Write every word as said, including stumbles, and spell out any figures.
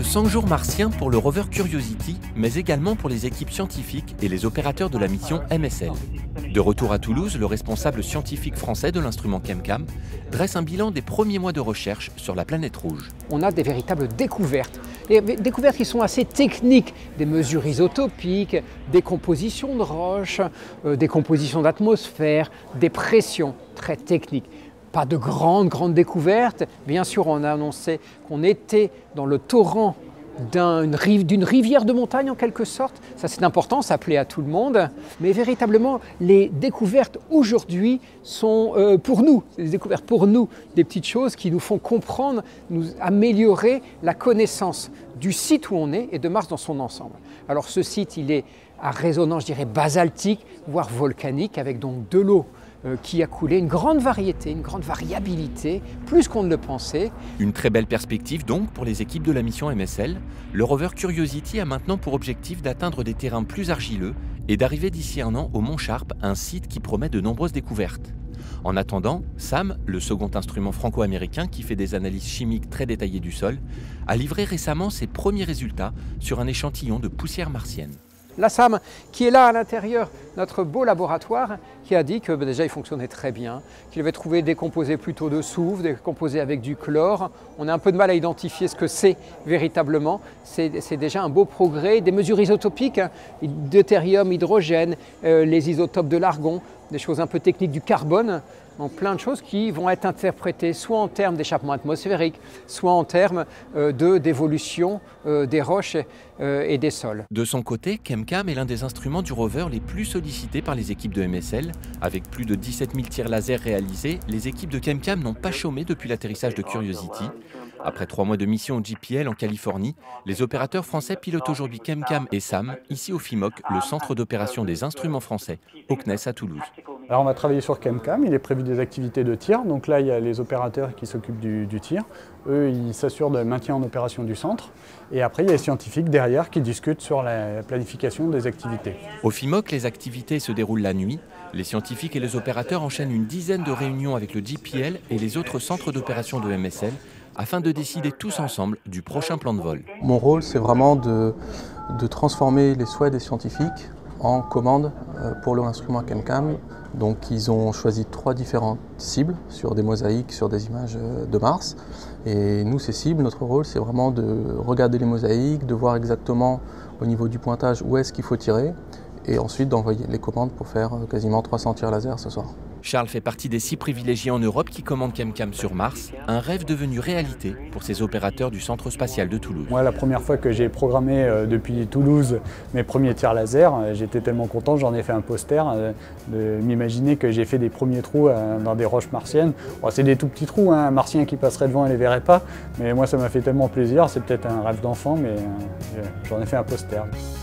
cent jours martiens pour le rover Curiosity, mais également pour les équipes scientifiques et les opérateurs de la mission M S L. De retour à Toulouse, le responsable scientifique français de l'instrument ChemCam dresse un bilan des premiers mois de recherche sur la planète rouge. On a des véritables découvertes, des découvertes qui sont assez techniques, des mesures isotopiques, des compositions de roches, euh, des compositions d'atmosphère, des pressions très techniques. Pas de grandes, grandes découvertes. Bien sûr, on a annoncé qu'on était dans le torrent d'une rive, d'une rivière de montagne en quelque sorte. Ça c'est important, ça plaît à tout le monde. Mais véritablement, les découvertes aujourd'hui sont euh, pour nous, des découvertes pour nous, des petites choses qui nous font comprendre, nous améliorer la connaissance du site où on est et de Mars dans son ensemble. Alors ce site, il est à résonance, je dirais, basaltique, voire volcanique, avec donc de l'eau qui a coulé, une grande variété, une grande variabilité, plus qu'on ne le pensait. Une très belle perspective donc pour les équipes de la mission M S L. Le rover Curiosity a maintenant pour objectif d'atteindre des terrains plus argileux et d'arriver d'ici un an au Mont Sharp, un site qui promet de nombreuses découvertes. En attendant, SAM, le second instrument franco-américain qui fait des analyses chimiques très détaillées du sol, a livré récemment ses premiers résultats sur un échantillon de poussière martienne. La SAM, qui est là à l'intérieur, notre beau laboratoire, qui a dit que bah, déjà il fonctionnait très bien, qu'il avait trouvé des composés plutôt de soufre, des composés avec du chlore. On a un peu de mal à identifier ce que c'est véritablement. C'est déjà un beau progrès. Des mesures isotopiques, hein, deutérium, hydrogène, euh, les isotopes de l'argon, des choses un peu techniques du carbone. Donc plein de choses qui vont être interprétées soit en termes d'échappement atmosphérique, soit en termes euh, de d'évolution euh, des roches euh, et des sols. De son côté, ChemCam est l'un des instruments du rover les plus sollicités par les équipes de M S L. Avec plus de dix-sept mille tirs laser réalisés, les équipes de ChemCam n'ont pas chômé depuis l'atterrissage de Curiosity. Après trois mois de mission au J P L en Californie, les opérateurs français pilotent aujourd'hui ChemCam et SAM, ici au FIMOC, le centre d'opération des instruments français, au C N E S à Toulouse. Alors on va travailler sur ChemCam, il est prévu des activités de tir, donc là il y a les opérateurs qui s'occupent du, du tir, eux ils s'assurent du maintien en opération du centre, et après il y a les scientifiques derrière qui discutent sur la planification des activités. Au FIMOC, les activités se déroulent la nuit, les scientifiques et les opérateurs enchaînent une dizaine de réunions avec le J P L et les autres centres d'opération de M S L, afin de décider tous ensemble du prochain plan de vol. Mon rôle c'est vraiment de, de transformer les souhaits des scientifiques en commandes pour leur instrument ChemCam. Donc ils ont choisi trois différentes cibles sur des mosaïques, sur des images de Mars. Et nous, ces cibles, notre rôle, c'est vraiment de regarder les mosaïques, de voir exactement au niveau du pointage où est-ce qu'il faut tirer, et ensuite d'envoyer les commandes pour faire quasiment trois cents tirs laser ce soir. Charles fait partie des six privilégiés en Europe qui commandent ChemCam sur Mars, un rêve devenu réalité pour ces opérateurs du centre spatial de Toulouse. Moi, la première fois que j'ai programmé euh, depuis Toulouse mes premiers tirs laser, euh, j'étais tellement content, j'en ai fait un poster, euh, de m'imaginer que j'ai fait des premiers trous euh, dans des roches martiennes. Bon, c'est des tout petits trous, hein, un martien qui passerait devant et les verrait pas, mais moi ça m'a fait tellement plaisir, c'est peut-être un rêve d'enfant, mais euh, j'en ai fait un poster.